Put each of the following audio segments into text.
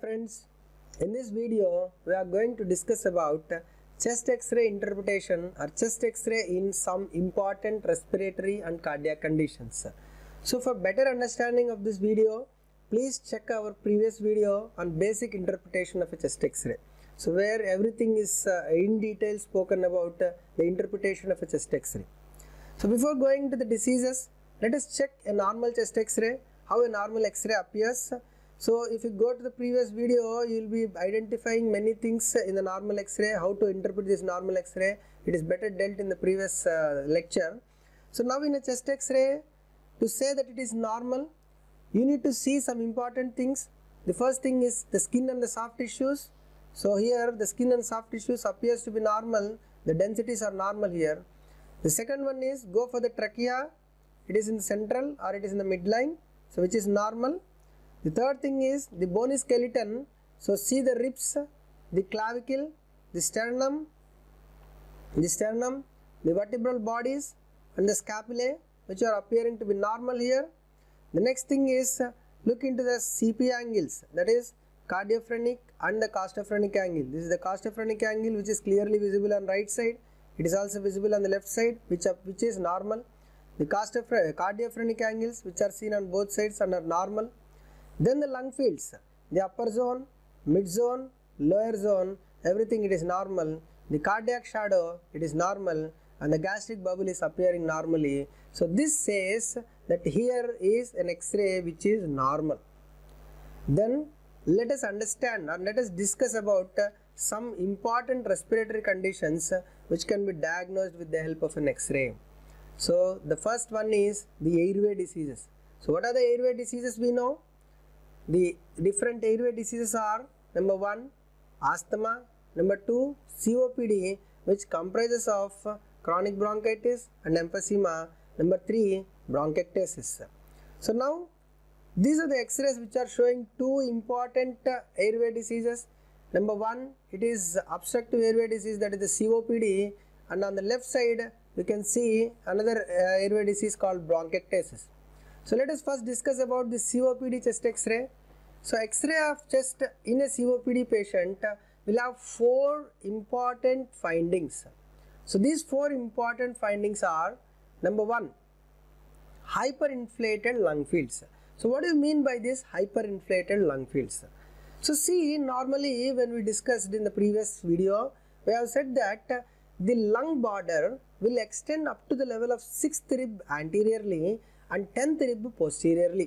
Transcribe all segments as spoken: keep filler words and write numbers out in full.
friends, in this video we are going to discuss about chest x-ray interpretation or chest x-ray in some important respiratory and cardiac conditions. So for better understanding of this video, please check our previous video on basic interpretation of a chest x-ray. So where everything is uh, in detail spoken about uh, the interpretation of a chest x-ray. So before going to the diseases, let us check a normal chest x-ray, how a normal x-ray appears. So if you go to the previous video, you will be identifying many things in the normal x-ray, how to interpret this normal x-ray. It is better dealt in the previous uh, lecture. So now in a chest x-ray, to say that it is normal, you need to see some important things. The first thing is the skin and the soft tissues. So here the skin and soft tissues appears to be normal, the densities are normal here. The second one is go for the trachea, it is in the central or it is in the midline, so which is normal. The third thing is the bony skeleton, so see the ribs, the clavicle, the sternum, the sternum, the vertebral bodies and the scapulae, which are appearing to be normal here. The next thing is look into the C P angles, that is cardiophrenic and the costophrenic angle. This is the costophrenic angle which is clearly visible on right side. It is also visible on the left side, which, are, which is normal. The cardiophrenic angles which are seen on both sides and are normal. Then the lung fields, the upper zone, mid zone, lower zone, everything it is normal. The cardiac shadow, it is normal, and the gastric bubble is appearing normally. So this says that here is an X-ray which is normal. Then let us understand or let us discuss about uh, some important respiratory conditions uh, which can be diagnosed with the help of an X-ray. So the first one is the airway diseases. So what are the airway diseases we know? The different airway diseases are number one asthma, number two C O P D, which comprises of uh, chronic bronchitis and emphysema, number three bronchiectasis. So now these are the X-rays which are showing two important uh, airway diseases. Number one, it is obstructive airway disease, that is the C O P D, and on the left side you can see another uh, airway disease called bronchiectasis. So let us first discuss about the C O P D chest X-ray. So X-ray of chest in a C O P D patient uh, will have four important findings. So these four important findings are number one, hyperinflated lung fields. So what do you mean by this hyperinflated lung fields? So see, normally when we discussed in the previous video, we have said that uh, the lung border will extend up to the level of sixth rib anteriorly and tenth rib posteriorly.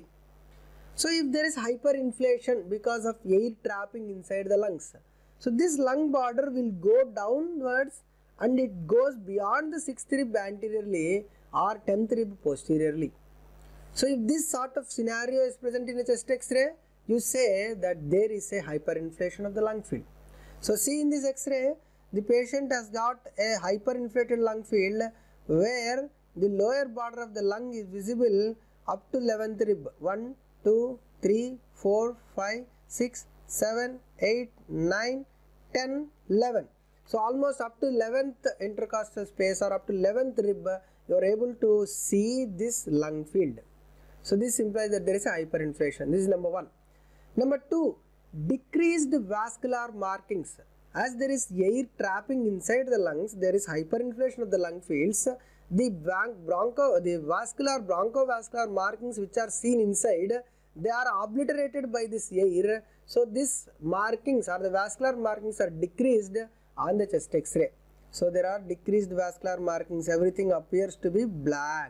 So if there is hyperinflation because of air trapping inside the lungs, so this lung border will go downwards and it goes beyond the sixth rib anteriorly or tenth rib posteriorly. So if this sort of scenario is present in a chest X-ray, you say that there is a hyperinflation of the lung field. So see, in this X-ray, the patient has got a hyperinflated lung field where the lower border of the lung is visible up to eleventh rib. one, two, three, four, five, six, seven, eight, nine, ten, eleven. So almost up to eleventh intercostal space or up to eleventh rib, you are able to see this lung field. So this implies that there is a hyperinflation. This is number one. Number two, decreased vascular markings. As there is air trapping inside the lungs, there is hyperinflation of the lung fields. The broncho, the vascular bronchovascular markings which are seen inside, they are obliterated by this air. So these markings or the vascular markings are decreased on the chest X-ray. So there are decreased vascular markings. Everything appears to be black.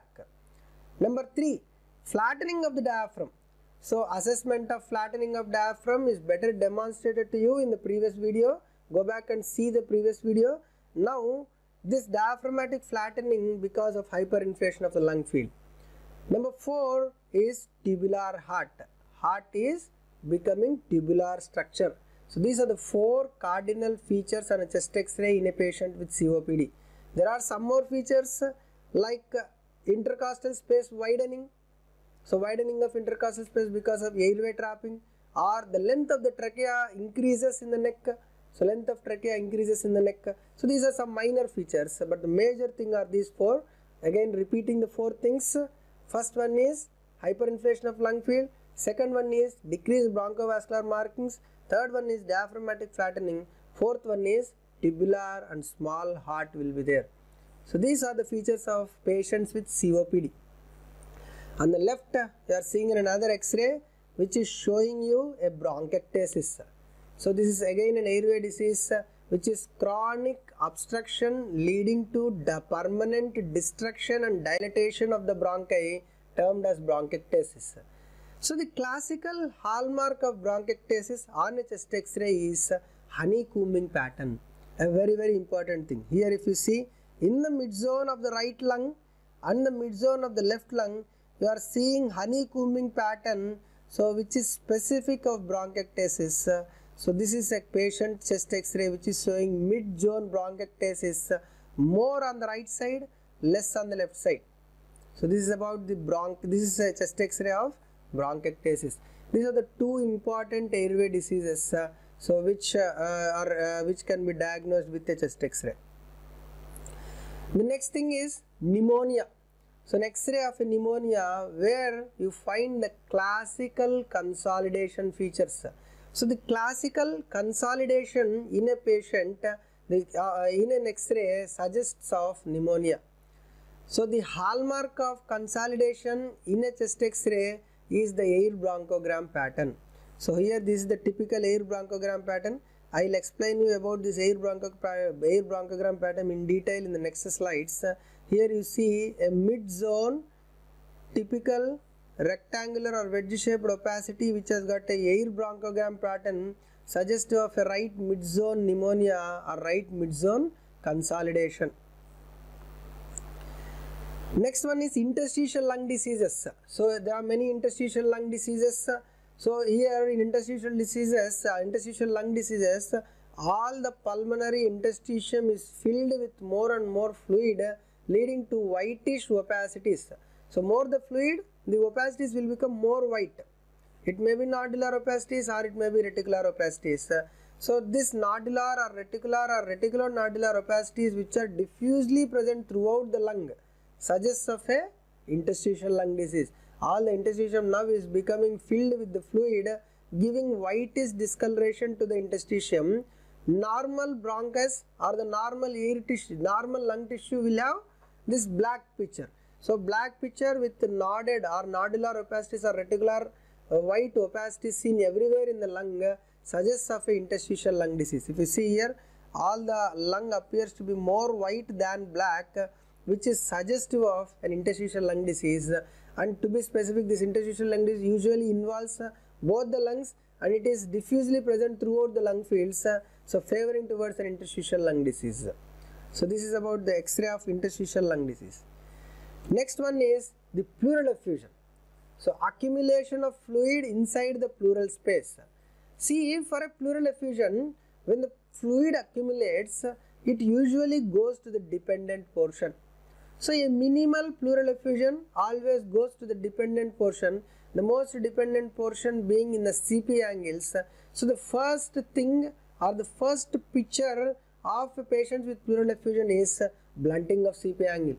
Number three, flattening of the diaphragm. So assessment of flattening of diaphragm is better demonstrated to you in the previous video. Go back and see the previous video. Now this diaphragmatic flattening because of hyperinflation of the lung field. Number four is tubular heart. Heart is becoming tubular structure. So these are the four cardinal features on a chest X-ray in a patient with C O P D. There are some more features like intercostal space widening. So widening of intercostal space because of airway trapping, or the length of the trachea increases in the neck. So length of trachea increases in the neck. So these are some minor features, but the major thing are these four. Again repeating the four things. First one is hyperinflation of lung field. Second one is decreased bronchovascular markings. third one is diaphragmatic flattening, fourth one is tubular and small heart will be there. So these are the features of patients with C O P D. On the left you are seeing another X-ray which is showing you a bronchiectasis. So this is again an airway disease which is chronic obstruction leading to the permanent destruction and dilatation of the bronchi, termed as bronchiectasis. So the classical hallmark of bronchiectasis on a chest X-ray is honeycombing pattern, a very very important thing. Here if you see, in the mid zone of the right lung and the mid zone of the left lung, you are seeing honeycombing pattern, so which is specific of bronchiectasis. So this is a patient chest X-ray which is showing mid zone bronchiectasis, more on the right side, less on the left side. So this is about the bronch, this is a chest X-ray of bronchiectasis. These are the two important airway diseases, uh, so which uh, are uh, which can be diagnosed with a chest X-ray. The next thing is pneumonia. So an X-ray of a pneumonia where you find the classical consolidation features. So the classical consolidation in a patient, uh, the, uh, in an X-ray suggests of pneumonia. So the hallmark of consolidation in a chest X-ray is the air bronchogram pattern. So here this is the typical air bronchogram pattern. I will explain you about this air, broncho, air bronchogram pattern in detail in the next slides. Uh, here you see a mid-zone typical rectangular or wedge-shaped opacity which has got a air bronchogram pattern suggestive of a right mid-zone pneumonia or right mid-zone consolidation. Next one is interstitial lung diseases. So there are many interstitial lung diseases. So here in interstitial diseases, uh, interstitial lung diseases, all the pulmonary interstitium is filled with more and more fluid, leading to whitish opacities. So more the fluid, the opacities will become more white. It may be nodular opacities or it may be reticular opacities. So this nodular or reticular or reticular nodular opacities which are diffusely present throughout the lung suggests of a interstitial lung disease. All the interstitium now is becoming filled with the fluid, giving whitish discoloration to the interstitium. Normal bronchus or the normal air tissue, normal lung tissue will have this black picture. So black picture with nodded or nodular opacities or reticular uh, white opacities seen everywhere in the lung uh, suggests of a interstitial lung disease. If you see here, all the lung appears to be more white than black, uh, which is suggestive of an interstitial lung disease. And to be specific, this interstitial lung disease usually involves uh, both the lungs and it is diffusely present throughout the lung fields, uh, so favoring towards an interstitial lung disease. So this is about the X-ray of interstitial lung disease. Next one is the pleural effusion. So accumulation of fluid inside the pleural space. See, for a pleural effusion, when the fluid accumulates, it usually goes to the dependent portion. So a minimal pleural effusion always goes to the dependent portion, the most dependent portion being in the C P angles. So the first thing or the first picture of a patient with pleural effusion is blunting of C P angle.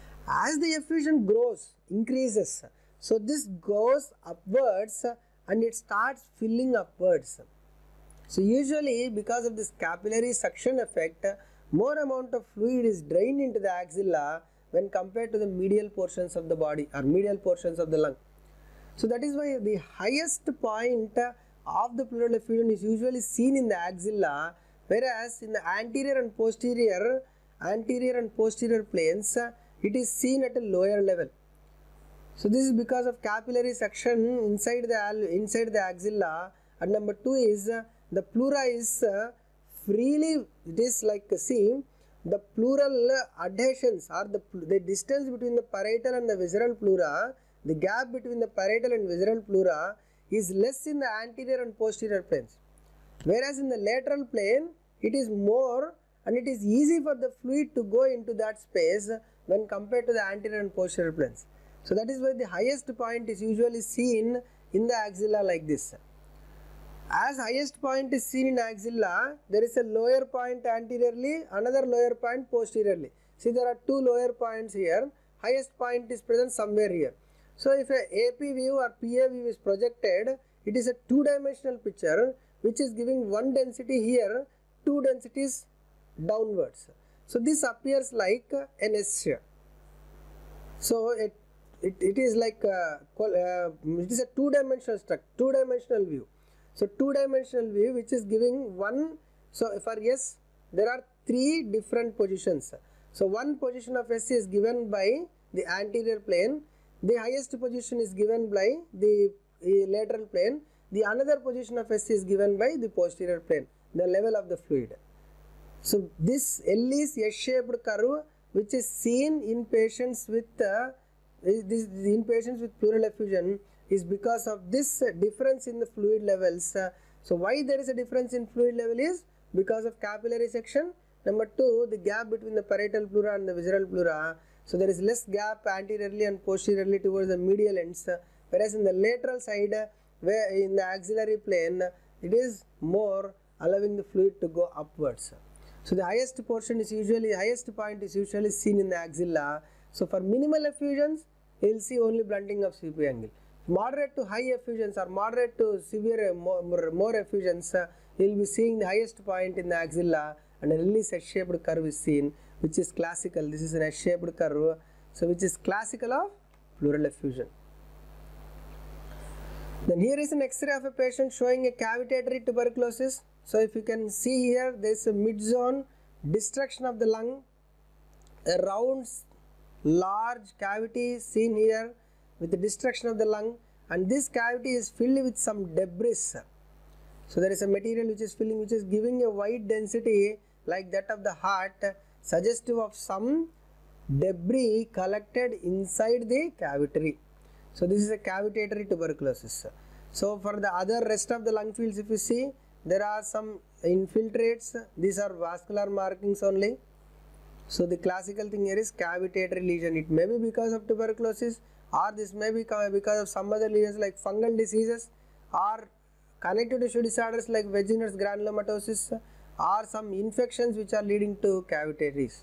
As the effusion grows, increases, so this goes upwards and it starts filling upwards. So usually because of this capillary suction effect, more amount of fluid is drained into the axilla when compared to the medial portions of the body or medial portions of the lung. So that is why the highest point of the pleural effusion is usually seen in the axilla, whereas in the anterior and posterior, anterior and posterior planes, it is seen at a lower level. So this is because of capillary suction inside the inside the axilla. And number two is uh, the pleura is uh, freely, it is like uh, see, the pleural adhesions or the, the distance between the parietal and the visceral pleura, the gap between the parietal and visceral pleura is less in the anterior and posterior planes. Whereas in the lateral plane, it is more and it is easy for the fluid to go into that space when compared to the anterior and posterior planes. So that is why the highest point is usually seen in the axilla like this. As highest point is seen in axilla, there is a lower point anteriorly, another lower point posteriorly. See, there are two lower points here. Highest point is present somewhere here. So if a A P view or P A view is projected, it is a two-dimensional picture, which is giving one density here, two densities downwards. So this appears like an S shape. So it, it, it is like a, uh, it is a two-dimensional structure, two-dimensional view. So two-dimensional view which is giving one. So for S there are three different positions. So one position of S is given by the anterior plane, the highest position is given by the uh, lateral plane, the another position of S is given by the posterior plane, the level of the fluid. So this L is S-shaped curve which is seen in patients with uh, this in patients with pleural effusion is because of this difference in the fluid levels. Uh, so why there is a difference in fluid level is because of capillary section. Number two, the gap between the parietal pleura and the visceral pleura. So there is less gap anteriorly and posteriorly towards the medial ends, uh, whereas in the lateral side, uh, where in the axillary plane, uh, it is more, allowing the fluid to go upwards. So the highest portion is usually, highest point is usually seen in the axilla. So for minimal effusions, you will see only blunting of C P angle. Moderate to high effusions or moderate to severe more, more, more effusions, uh, you will be seeing the highest point in the axilla and a release S-shaped curve is seen, which is classical. This is an S-shaped curve, so which is classical of pleural effusion. Then here is an X-ray of a patient showing a cavitatory tuberculosis. So if you can see here, there is a mid-zone destruction of the lung, a round large cavity seen here with the destruction of the lung, and this cavity is filled with some debris. So there is a material which is filling, which is giving a wide density like that of the heart, suggestive of some debris collected inside the cavitary. So this is a cavitatory tuberculosis. So for the other rest of the lung fields, if you see, there are some infiltrates. These are vascular markings only. So the classical thing here is cavitatory lesion. It may be because of tuberculosis, or this may be because of some other lesions like fungal diseases, or connective tissue disorders like Wegener's granulomatosis, or some infections which are leading to cavitaries.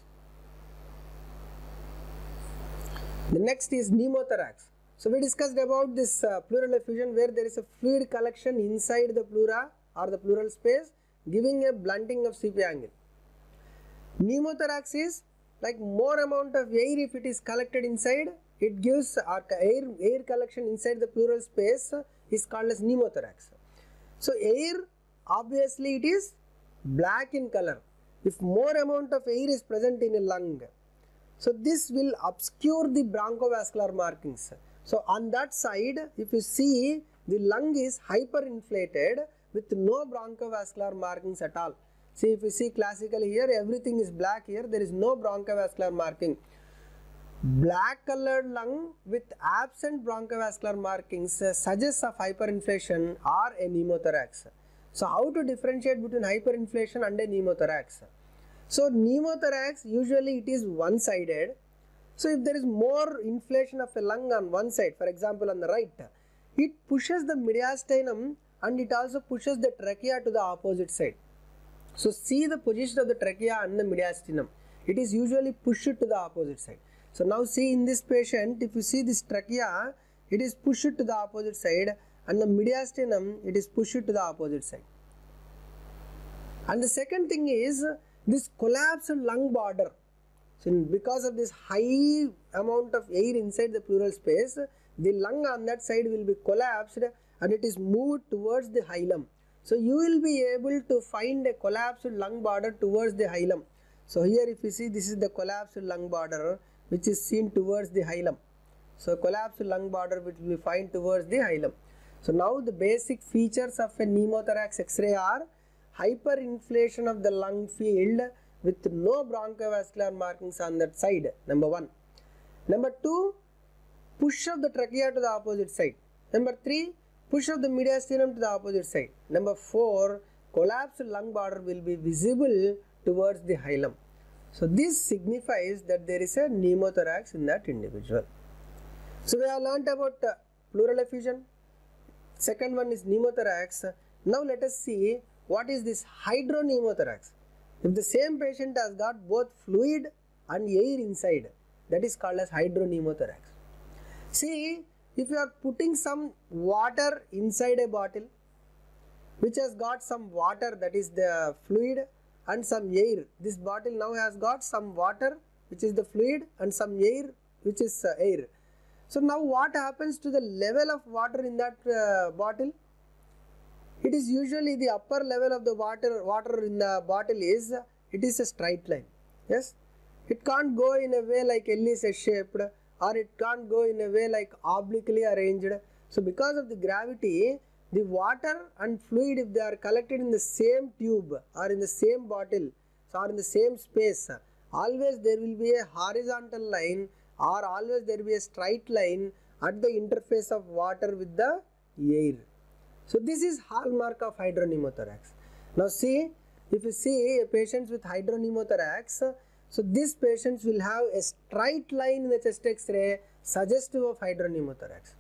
The next is pneumothorax. So we discussed about this uh, pleural effusion where there is a fluid collection inside the pleura or the pleural space, giving a blunting of C P angle. Pneumothorax is like more amount of air if it is collected inside, it gives or air, air collection inside the pleural space is called as pneumothorax. So air, obviously it is black in color if more amount of air is present in a lung. So this will obscure the bronchovascular markings. So on that side, if you see, the lung is hyperinflated with no bronchovascular markings at all. See, if you see classically here, everything is black here, there is no bronchovascular marking. Black colored lung with absent bronchovascular markings uh, suggests of hyperinflation or a pneumothorax. So how to differentiate between hyperinflation and a pneumothorax? So pneumothorax, usually it is one-sided. So if there is more inflation of a lung on one side, for example on the right, it pushes the mediastinum and it also pushes the trachea to the opposite side. So see the position of the trachea and the mediastinum. It is usually pushed to the opposite side. So now see in this patient, if you see this trachea, it is pushed to the opposite side, and the mediastinum, it is pushed to the opposite side. And the second thing is this collapsed lung border. So because of this high amount of air inside the pleural space, the lung on that side will be collapsed and it is moved towards the hilum. So you will be able to find a collapsed lung border towards the hilum. So here if you see, this is the collapsed lung border which is seen towards the hilum. So collapsed lung border which we find towards the hilum. So now the basic features of a pneumothorax X-ray are hyperinflation of the lung field with no bronchovascular markings on that side, number one. Number two, push of the trachea to the opposite side. Number three, push of the mediastinum to the opposite side. Number four, collapsed lung border will be visible towards the hilum. So this signifies that there is a pneumothorax in that individual. So we have learnt about uh, pleural effusion. Second one is pneumothorax. Now let us see what is this hydropneumothorax. If the same patient has got both fluid and air inside, that is called as hydropneumothorax. See, if you are putting some water inside a bottle which has got some water, that is the fluid, and some air. This bottle now has got some water, which is the fluid, and some air, which is uh, air. So now what happens to the level of water in that uh, bottle? It is usually the upper level of the water water in the bottle is, it is a straight line. Yes, it can't go in a way like L is shaped, or it can't go in a way like obliquely arranged. So because of the gravity, the water and fluid, if they are collected in the same tube or in the same bottle or in the same space, always there will be a horizontal line, or always there will be a straight line at the interface of water with the air. So this is hallmark of hydropneumothorax. Now see, if you see a patient with hydropneumothorax, so these patients will have a straight line in the chest X-ray suggestive of hydropneumothorax.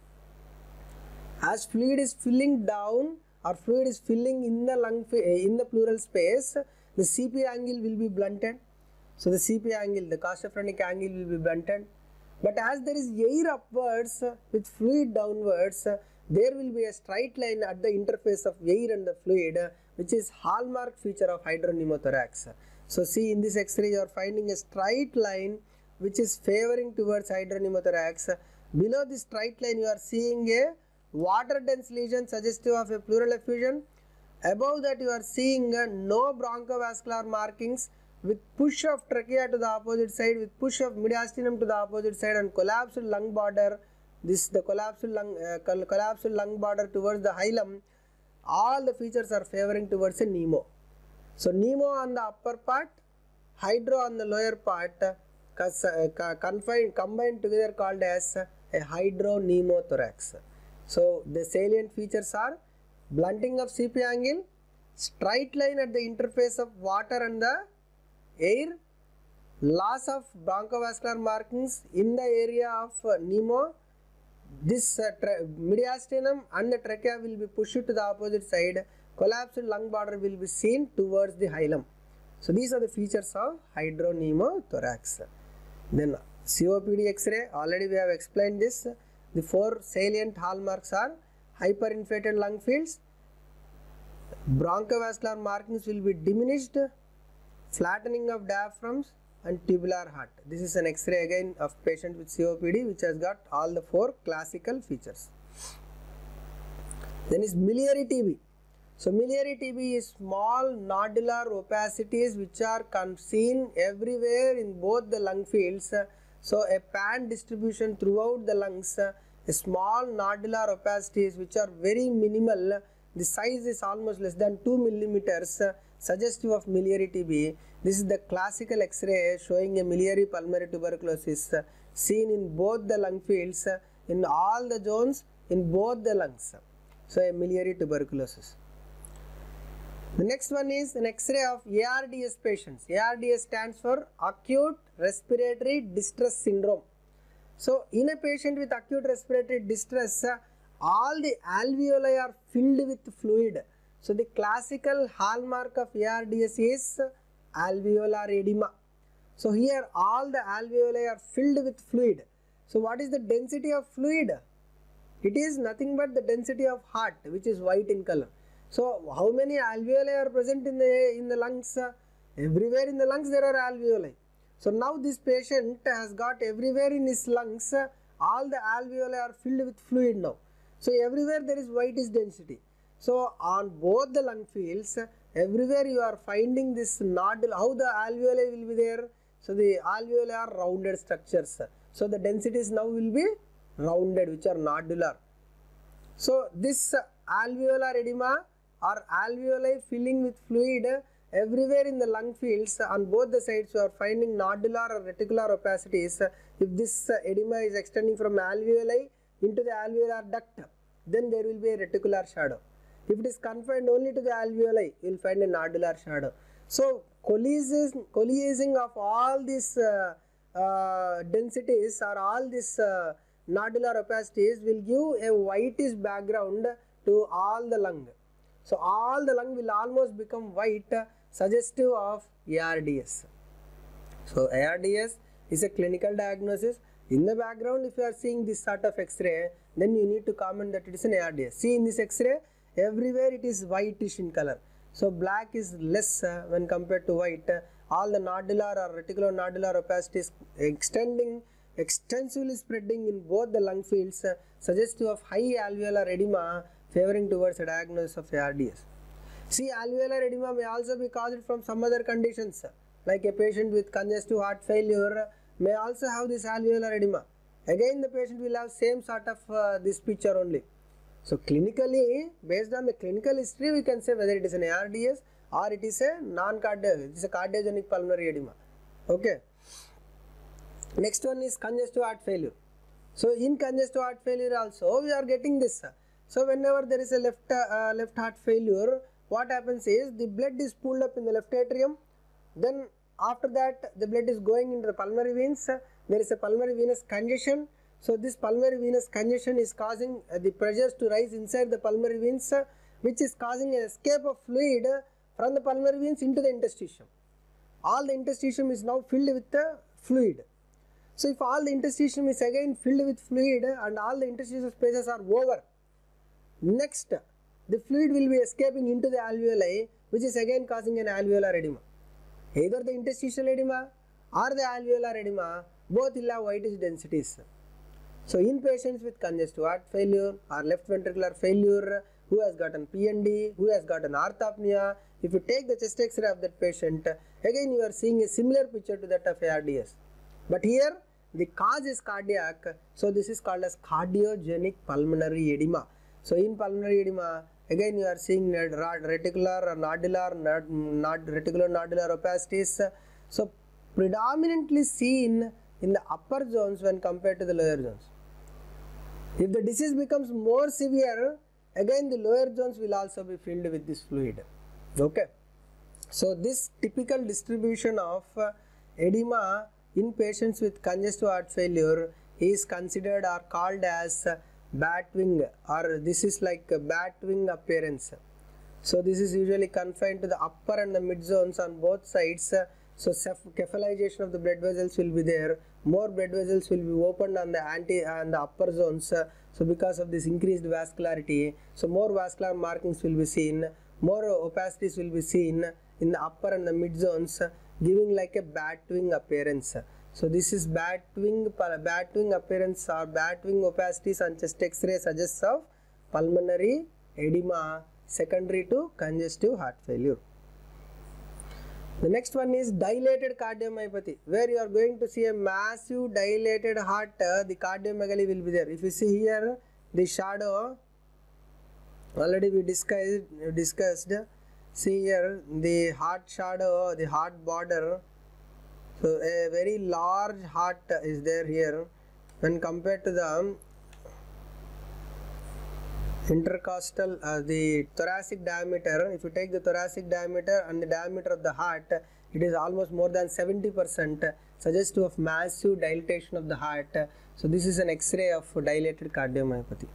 As fluid is filling down or fluid is filling in the lung in the pleural space, the C P angle will be blunted. So the C P angle, the costophrenic angle will be blunted. But as there is air upwards with fluid downwards, there will be a straight line at the interface of air and the fluid, which is hallmark feature of hydropneumothorax. So see, in this X-ray you are finding a straight line which is favoring towards hydropneumothorax. Below this straight line you are seeing a water dense lesion suggestive of a pleural effusion. Above that you are seeing uh, no bronchovascular markings, with push of trachea to the opposite side, with push of mediastinum to the opposite side, and collapsed lung border. This the collapsed lung uh, collapsed lung border towards the hilum. All the features are favoring towards a pneumo. So pneumo on the upper part, hydro on the lower part, uh, confined combined together called as a hydropneumothorax. So the salient features are blunting of C P angle, straight line at the interface of water and the air, loss of bronchovascular markings in the area of uh, pneumo. This uh, mediastinum and the trachea will be pushed to the opposite side. Collapsed lung border will be seen towards the hilum. So these are the features of hydropneumothorax. Then C O P D X-ray, already we have explained this. The four salient hallmarks are hyperinflated lung fields, bronchovascular markings will be diminished, flattening of diaphragms, and tubular heart. This is an X-ray again of patient with C O P D which has got all the four classical features. Then is miliary T B. So miliary T B is small nodular opacities which are seen everywhere in both the lung fields. So a pan distribution throughout the lungs, a small nodular opacities which are very minimal. The size is almost less than two millimeters, suggestive of miliary T B. This is the classical X-ray showing a miliary pulmonary tuberculosis seen in both the lung fields, in all the zones, in both the lungs. So a miliary tuberculosis. The next one is an X-ray of A R D S patients. A R D S stands for acute respiratory distress syndrome. So in a patient with acute respiratory distress, all the alveoli are filled with fluid. So the classical hallmark of A R D S is alveolar edema. So here all the alveoli are filled with fluid. So what is the density of fluid? It is nothing but the density of heart, which is white in color. So how many alveoli are present in the in the lungs? Everywhere in the lungs there are alveoli. So now this patient has got everywhere in his lungs, all the alveoli are filled with fluid now. So everywhere there is whitish density. So on both the lung fields, everywhere you are finding this nodule. How the alveoli will be there? So the alveoli are rounded structures. So the densities now will be rounded, which are nodular. So this alveolar edema or alveoli filling with fluid, everywhere in the lung fields on both the sides you are finding nodular or reticular opacities. If this edema is extending from alveoli into the alveolar duct, then there will be a reticular shadow. If it is confined only to the alveoli, you will find a nodular shadow. So coalescing, coalescing of all these uh, uh, densities or all these uh, nodular opacities will give a whitish background to all the lung. So all the lung will almost become white, suggestive of A R D S. So A R D S is a clinical diagnosis. In the background, if you are seeing this sort of X-ray, then you need to comment that it is an A R D S. See in this X-ray, everywhere it is whitish in color. So black is less uh, when compared to white. Uh, all the nodular or reticulonodular opacity is extending, extensively spreading in both the lung fields, uh, suggestive of high alveolar edema, favoring towards a diagnosis of A R D S. See, alveolar edema may also be caused from some other conditions, like a patient with congestive heart failure may also have this alveolar edema. Again, the patient will have same sort of uh, this picture only. So clinically, based on the clinical history, we can say whether it is an A R D S or it is a non-cardiac, it is a cardiogenic pulmonary edema. Okay. Next one is congestive heart failure. So in congestive heart failure also we are getting this. So whenever there is a left uh, left heart failure, what happens is the blood is pulled up in the left atrium. Then after that the blood is going into the pulmonary veins. There is a pulmonary venous congestion. So this pulmonary venous congestion is causing uh, the pressures to rise inside the pulmonary veins, uh, which is causing an escape of fluid uh, from the pulmonary veins into the interstitium. All the interstitium is now filled with the fluid. So if all the interstitium is again filled with fluid uh, and all the interstitial spaces are over, next uh, the fluid will be escaping into the alveoli, which is again causing an alveolar edema. Either the interstitial edema or the alveolar edema, both will have whitish densities. So in patients with congestive heart failure or left ventricular failure, who has got an P N D, who has got an orthopnea, if you take the chest X-ray of that patient, again you are seeing a similar picture to that of A R D S. But here the cause is cardiac, so this is called as cardiogenic pulmonary edema. So in pulmonary edema, again you are seeing reticular or nodular, not reticulonodular opacities. So predominantly seen in the upper zones when compared to the lower zones. If the disease becomes more severe, again the lower zones will also be filled with this fluid. Okay. So this typical distribution of uh, edema in patients with congestive heart failure is considered or called as uh, bat wing, or this is like a bat wing appearance. So this is usually confined to the upper and the mid zones on both sides. So cephalization of the blood vessels will be there. More blood vessels will be opened on the anti and the upper zones. So because of this increased vascularity, so more vascular markings will be seen. More opacities will be seen in the upper and the mid zones, giving like a bat wing appearance. So this is bat wing, bat wing appearance or bat wing opacities on chest X-ray suggests of pulmonary edema secondary to congestive heart failure. The next one is dilated cardiomyopathy, where you are going to see a massive dilated heart, uh, the cardiomegaly will be there. If you see here the shadow, already we discussed, discussed. See here the heart shadow, the heart border. So a very large heart is there here when compared to the intercostal, uh, the thoracic diameter. If you take the thoracic diameter and the diameter of the heart, it is almost more than seventy percent, suggestive of massive dilatation of the heart. So this is an X-ray of dilated cardiomyopathy.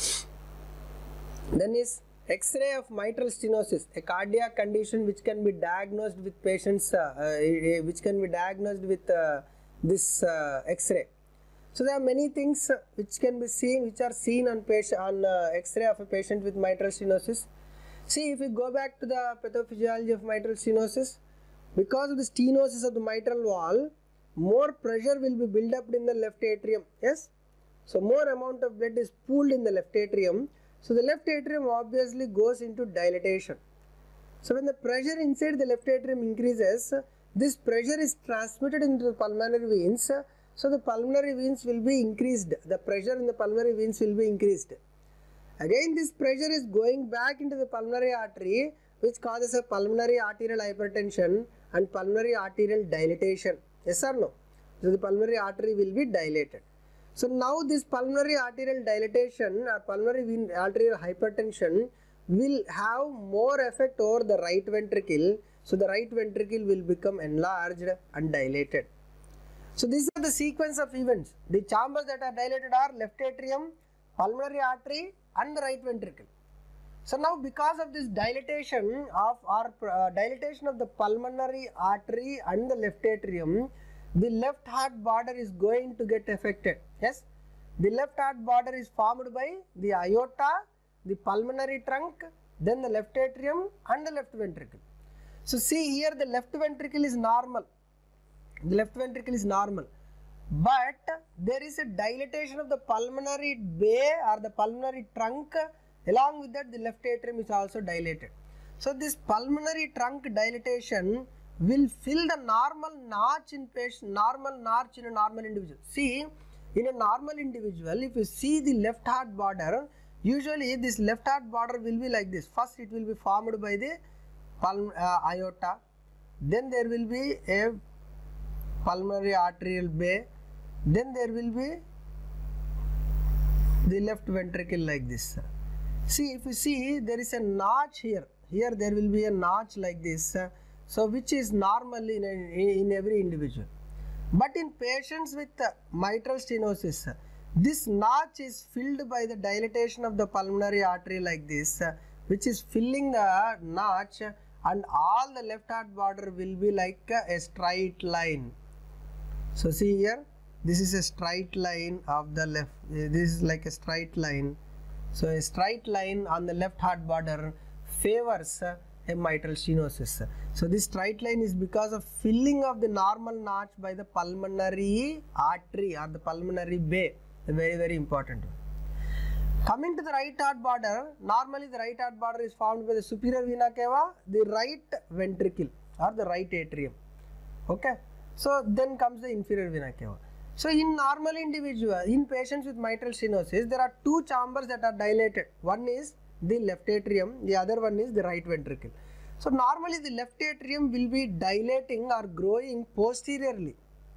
Then is X-ray of mitral stenosis, a cardiac condition which can be diagnosed with patients, uh, uh, which can be diagnosed with uh, this uh, X-ray. So there are many things which can be seen, which are seen on patient on uh, X-ray of a patient with mitral stenosis. See, if we go back to the pathophysiology of mitral stenosis, because of the stenosis of the mitral wall, more pressure will be built up in the left atrium. Yes, so more amount of blood is pooled in the left atrium. So the left atrium obviously goes into dilatation. So when the pressure inside the left atrium increases, this pressure is transmitted into the pulmonary veins. So the pulmonary veins will be increased. The pressure in the pulmonary veins will be increased. Again, this pressure is going back into the pulmonary artery, which causes a pulmonary arterial hypertension and pulmonary arterial dilatation. Yes or no? So the pulmonary artery will be dilated. So now this pulmonary arterial dilatation or pulmonary vein arterial hypertension will have more effect over the right ventricle. So the right ventricle will become enlarged and dilated. So these are the sequence of events. The chambers that are dilated are left atrium, pulmonary artery and the right ventricle. So now because of this dilatation of or uh, dilatation of the pulmonary artery and the left atrium, the left heart border is going to get affected. Yes, the left heart border is formed by the aorta, the pulmonary trunk, then the left atrium and the left ventricle. So see here, the left ventricle is normal. The left ventricle is normal. But there is a dilatation of the pulmonary bay or the pulmonary trunk. Along with that, the left atrium is also dilated. So this pulmonary trunk dilatation will fill the normal notch in patient, normal notch in a normal individual. See, in a normal individual, if you see the left heart border, usually this left heart border will be like this. First, it will be formed by the pulm, uh, aorta. Then there will be a pulmonary arterial bay. Then there will be the left ventricle like this. See, if you see, there is a notch here. Here there will be a notch like this. So which is normal in, a, in every individual. But in patients with mitral stenosis, this notch is filled by the dilatation of the pulmonary artery like this, which is filling the notch, and all the left heart border will be like a straight line. So see here, this is a straight line of the left, this is like a straight line. So a straight line on the left heart border favors a mitral stenosis. So this straight line is because of filling of the normal notch by the pulmonary artery or the pulmonary bay. Very very important. Coming to the right heart border, normally the right heart border is formed by the superior vena cava, the right ventricle or the right atrium. Okay. So then comes the inferior vena cava. So in normal individual, in patients with mitral stenosis, there are two chambers that are dilated. One is the left atrium, the other one is the right ventricle. So normally the left atrium will be dilating or growing posteriorly.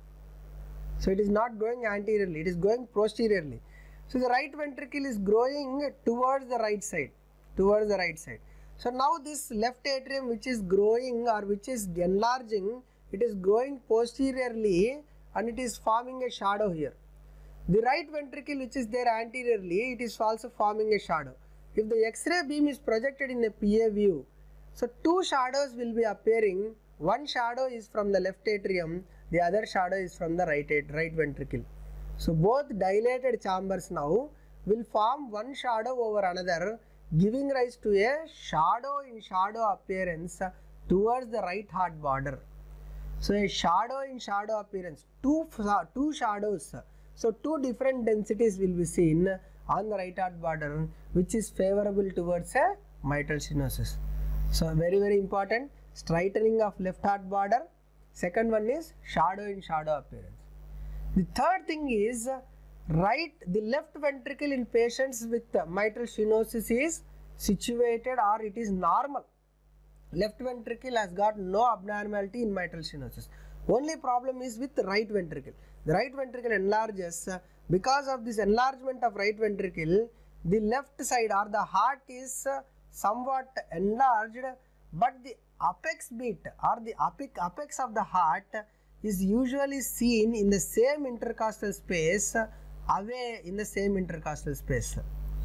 So it is not going anteriorly, it is going posteriorly. So the right ventricle is growing towards the right side, towards the right side. So now this left atrium which is growing or which is enlarging, it is growing posteriorly and it is forming a shadow here. The right ventricle which is there anteriorly, it is also forming a shadow. If the X-ray beam is projected in a P A view, so two shadows will be appearing. One shadow is from the left atrium, the other shadow is from the right, right ventricle. So both dilated chambers now will form one shadow over another, giving rise to a shadow in shadow appearance towards the right heart border. So a shadow in shadow appearance, two, two shadows. So two different densities will be seen on the right heart border, which is favorable towards a mitral stenosis. So very very important, straightening of left heart border. Second one is shadow in shadow appearance. The third thing is right, the left ventricle in patients with mitral stenosis is situated or it is normal. Left ventricle has got no abnormality in mitral stenosis. Only problem is with the right ventricle. The right ventricle enlarges. Because of this enlargement of right ventricle, the left side or the heart is somewhat enlarged, but the apex beat or the apex of the heart is usually seen in the same intercostal space, away in the same intercostal space.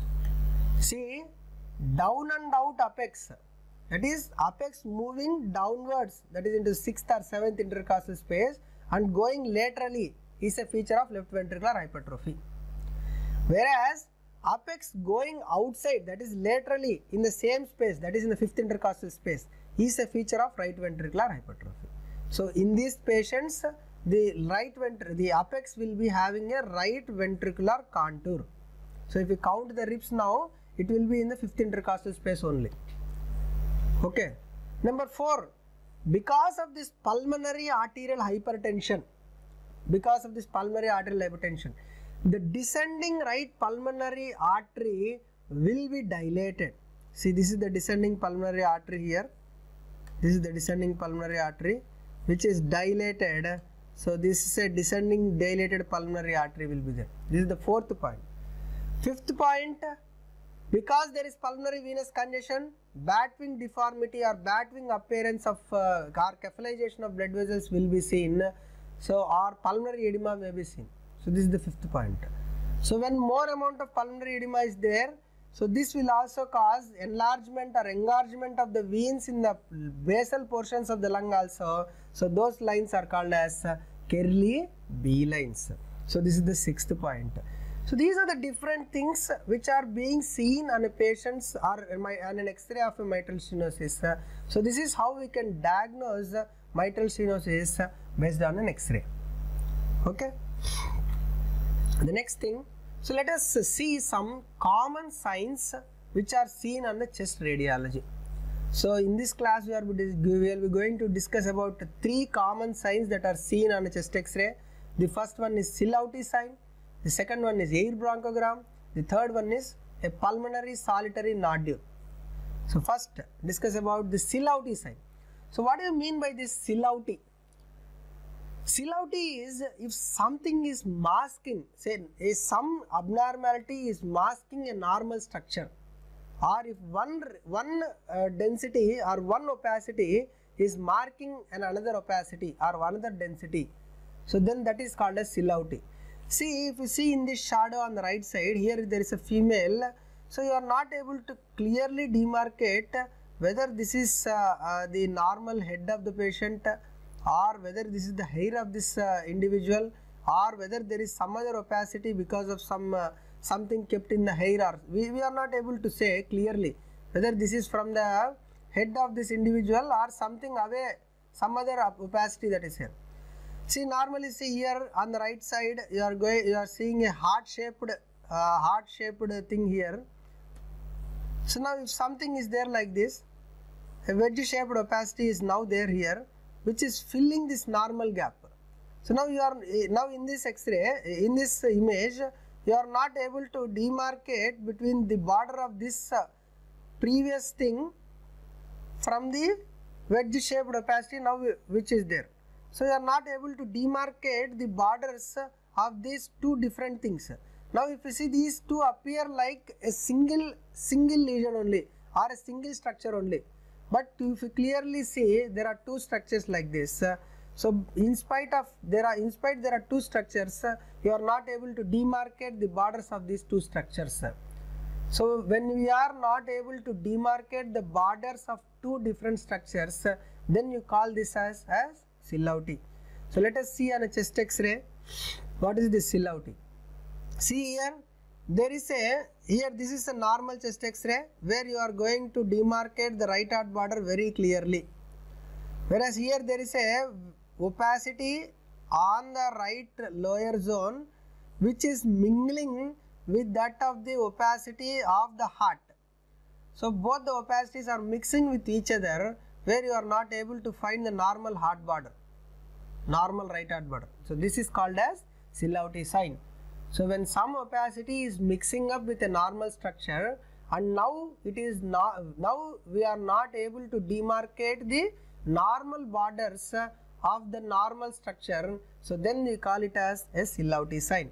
See, down and out apex, that is apex moving downwards, that is into sixth or seventh intercostal space, and going laterally is a feature of left ventricular hypertrophy. Whereas apex going outside, that is laterally in the same space, that is in the fifth intercostal space, is a feature of right ventricular hypertrophy. So in these patients, the right ventricle, the apex will be having a right ventricular contour. So if you count the ribs now, it will be in the fifth intercostal space only. Okay. Number four, because of this pulmonary arterial hypertension, because of this pulmonary arterial hypertension, the descending right pulmonary artery will be dilated. See, this is the descending pulmonary artery here. This is the descending pulmonary artery which is dilated. So this is a descending dilated pulmonary artery will be there. This is the fourth point. Fifth point, because there is pulmonary venous congestion, batwing deformity or batwing appearance of uh, or cephalization of blood vessels will be seen. So or pulmonary edema may be seen. So this is the fifth point. So when more amount of pulmonary edema is there, so this will also cause enlargement or engorgement of the veins in the basal portions of the lung also. So those lines are called as Kerley B lines. So this is the sixth point. So these are the different things which are being seen on a patient's or on an X-ray of a mitral stenosis. So this is how we can diagnose mitral stenosis based on an X-ray. Okay. The next thing, so let us see some common signs which are seen on the chest radiology. So in this class we are we will be going to discuss about three common signs that are seen on a chest X-ray. The first one is Silhouette sign. The second one is air bronchogram. The third one is a pulmonary solitary nodule. So first discuss about the Silhouette sign. So what do you mean by this Silhouette? Silhouette is if something is masking, say is some abnormality is masking a normal structure, or if one one uh, density or one opacity is marking an another opacity or another density, so then that is called as Silhouette. See, if you see in this shadow on the right side, here there is a female, so you are not able to clearly demarcate whether this is uh, uh, the normal head of the patient, or whether this is the hair of this uh, individual, or whether there is some other opacity because of some uh, something kept in the hair, or we, we are not able to say clearly whether this is from the head of this individual or something away, some other opacity that is here. See, normally see here on the right side you are going you are seeing a heart shaped uh, heart shaped thing here. So now if something is there like this, a wedge shaped opacity is now there here, which is filling this normal gap. So now you are now in this X-ray, in this image, you are not able to demarcate between the border of this uh, previous thing from the wedge shaped opacity now which is there. So you are not able to demarcate the borders of these two different things. Now if you see, these two appear like a single single lesion only or a single structure only, but if you clearly see there are two structures like this. So in spite of there are in spite there are two structures, you are not able to demarcate the borders of these two structures. So when we are not able to demarcate the borders of two different structures, then you call this as as Silhouette. So let us see on a chest X-ray what is this Silhouette. See here, there is a here this is a normal chest X-ray where you are going to demarcate the right heart border very clearly, whereas here there is a opacity on the right lower zone which is mingling with that of the opacity of the heart. So both the opacities are mixing with each other, where you are not able to find the normal heart border, normal right heart border. So this is called as Silhouette sign. So when some opacity is mixing up with a normal structure, and now it is not, now we are not able to demarcate the normal borders of the normal structure, so then we call it as a Silhouette sign.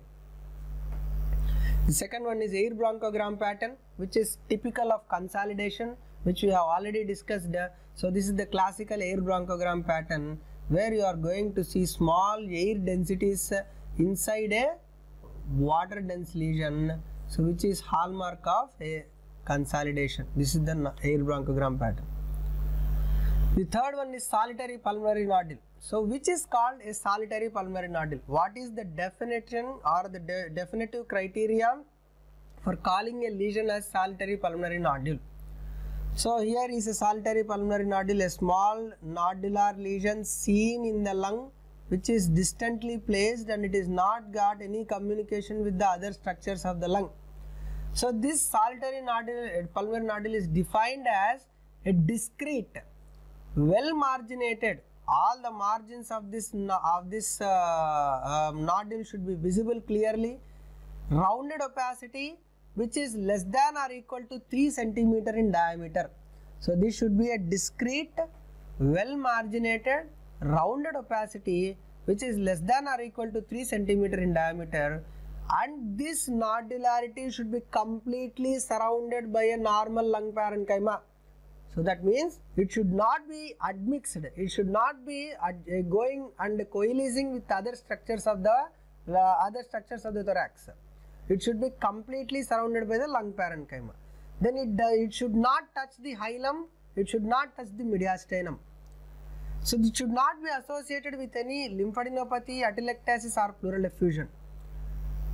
The second one is air bronchogram pattern, which is typical of consolidation, which we have already discussed. So this is the classical air bronchogram pattern where you are going to see small air densities inside a water dense lesion, so which is hallmark of a consolidation. This is the air bronchogram pattern. The third one is solitary pulmonary nodule. So which is called a solitary pulmonary nodule? What is the definition or the de definitive criteria for calling a lesion as solitary pulmonary nodule? So here is a solitary pulmonary nodule, a small nodular lesion seen in the lung which is distantly placed and it is not got any communication with the other structures of the lung. So this solitary nodule, pulmonary nodule is defined as a discrete, well marginated, all the margins of this of this uh, uh, nodule should be visible clearly, rounded opacity which is less than or equal to three centimeter in diameter. So this should be a discrete, well marginated, rounded opacity which is less than or equal to three centimeter in diameter, and this nodularity should be completely surrounded by a normal lung parenchyma. So that means it should not be admixed, it should not be ad uh, going and coalescing with other structures of the uh, other structures of the thorax. It should be completely surrounded by the lung parenchyma. Then it, uh, it should not touch the hilum, it should not touch the mediastinum. So it should not be associated with any lymphadenopathy, atelectasis or pleural effusion.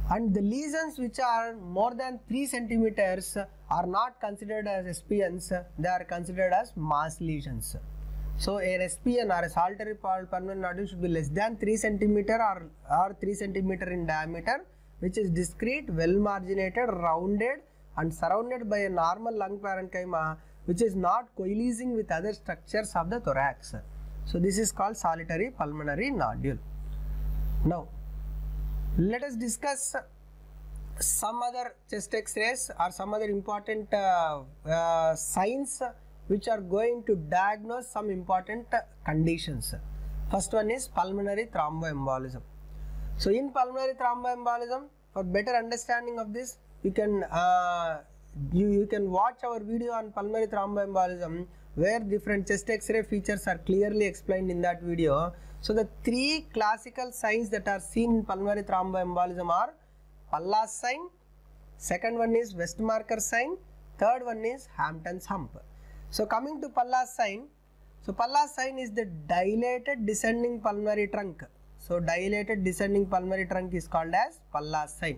And the lesions which are more than three centimeters are not considered as S P Ns, they are considered as mass lesions. So an S P N or a solitary permanent nodule should be less than three centimeter or, or three centimeter in diameter, which is discrete, well marginated, rounded and surrounded by a normal lung parenchyma which is not coalescing with other structures of the thorax. So this is called solitary pulmonary nodule. Now let us discuss some other chest X-rays or some other important uh, uh, signs which are going to diagnose some important uh, conditions. First one is pulmonary thromboembolism. So in pulmonary thromboembolism, for better understanding of this, you can uh, you, you can watch our video on pulmonary thromboembolism where different chest X-ray features are clearly explained in that video. So the three classical signs that are seen in pulmonary thromboembolism are Pallas sign, second one is Westmarker sign, third one is Hampton's hump. So coming to Pallas sign, so Pallas sign is the dilated descending pulmonary trunk. So dilated descending pulmonary trunk is called as Pallas sign.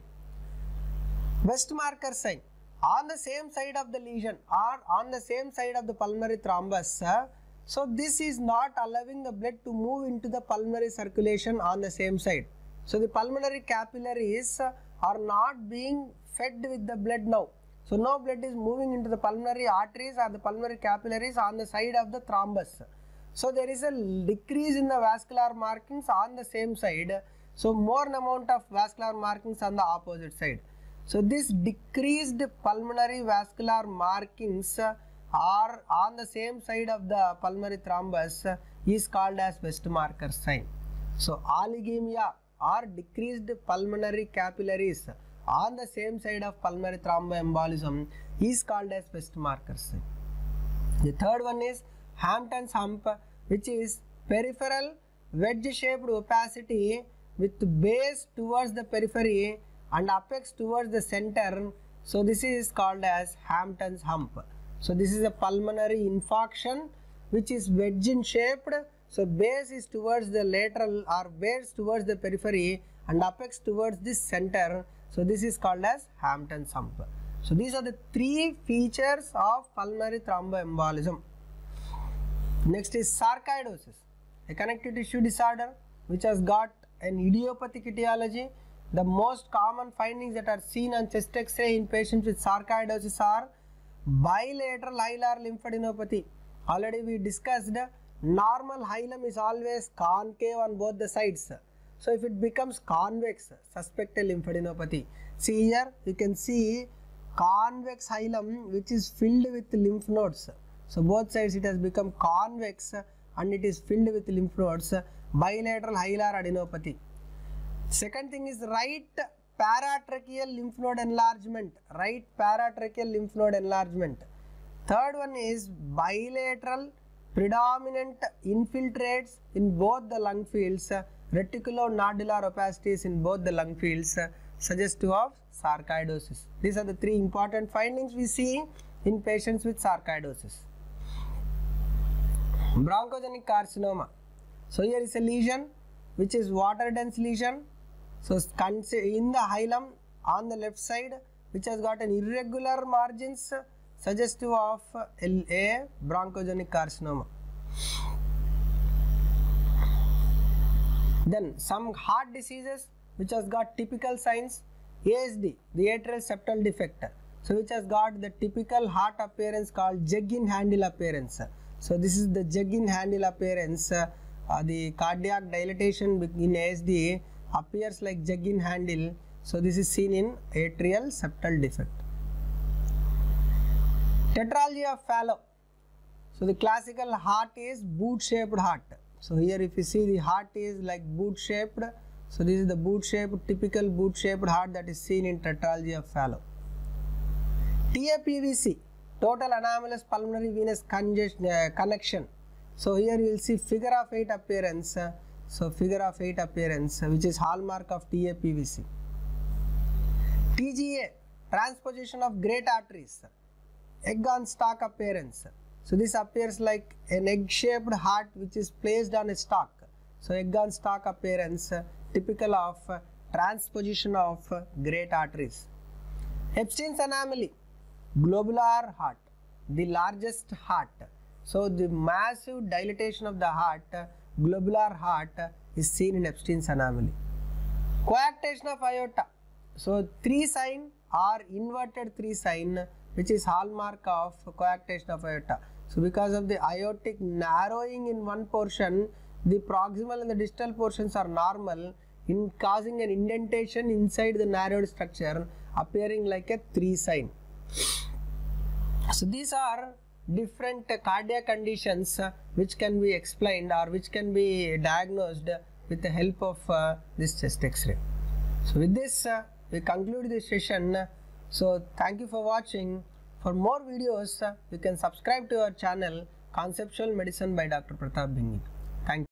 Westmarker sign, on the same side of the lesion or on the same side of the pulmonary thrombus, uh, so this is not allowing the blood to move into the pulmonary circulation on the same side. So the pulmonary capillaries uh, are not being fed with the blood now. So no blood is moving into the pulmonary arteries or the pulmonary capillaries on the side of the thrombus. So there is a decrease in the vascular markings on the same side. So more amount of vascular markings on the opposite side. So this decreased pulmonary vascular markings are on the same side of the pulmonary thrombus is called as Westmarker sign. So oligemia or decreased pulmonary capillaries on the same side of pulmonary thromboembolism is called as Westmarker sign. The third one is Hampton's hump, which is peripheral wedge-shaped opacity with base towards the periphery and apex towards the center. So this is called as Hampton's hump. So this is a pulmonary infarction which is wedge in shaped. So base is towards the lateral or base towards the periphery and apex towards the center. So this is called as Hampton's hump. So these are the three features of pulmonary thromboembolism. Next is sarcoidosis, a connective tissue disorder which has got an idiopathic etiology. The most common findings that are seen on chest X-ray in patients with sarcoidosis are bilateral hilar lymphadenopathy. Already we discussed normal hilum is always concave on both the sides. So if it becomes convex, suspect a lymphadenopathy. See here, you can see convex hilum which is filled with lymph nodes. So both sides it has become convex and it is filled with lymph nodes. Bilateral hilar adenopathy. Second thing is right paratracheal lymph node enlargement. Right paratracheal lymph node enlargement. Third one is bilateral predominant infiltrates in both the lung fields. Reticulonodular opacities in both the lung fields suggestive of sarcoidosis. These are the three important findings we see in patients with sarcoidosis. Bronchogenic carcinoma. So here is a lesion which is water dense lesion. So in the hilum on the left side which has got an irregular margins suggestive of a bronchogenic carcinoma. Then some heart diseases which has got typical signs. A S D, the atrial septal defect, so which has got the typical heart appearance called jug-in-handle appearance. So this is the jug-in-handle appearance. Uh, the cardiac dilatation in A S D appears like jug-in-handle. So this is seen in atrial septal defect. Tetralogy of Fallot. So the classical heart is boot-shaped heart. So here if you see the heart is like boot-shaped. So this is the boot-shaped, typical boot-shaped heart that is seen in tetralogy of Fallot. T A P V C, total anomalous pulmonary venous congestion, uh, connection. So here you will see figure of eight appearance. Uh, so figure of eight appearance uh, which is hallmark of T A P V C. T G A, transposition of great arteries. Egg on stalk appearance. So this appears like an egg-shaped heart which is placed on a stalk. So egg on stalk appearance uh, typical of uh, transposition of great arteries. Epstein's anomaly, globular heart, the largest heart. So the massive dilatation of the heart, globular heart, is seen in Epstein's anomaly. Coarctation of aorta. So three sign or inverted three sign, which is hallmark of coarctation of aorta. So because of the aortic narrowing in one portion, the proximal and the distal portions are normal, in causing an indentation inside the narrowed structure, appearing like a three sign. So these are different cardiac conditions uh, which can be explained or which can be diagnosed with the help of uh, this chest X-ray. So with this uh, we conclude this session. So thank you for watching. For more videos uh, you can subscribe to our channel Conceptual Medicine by Doctor Prathap Bingi. Thank you.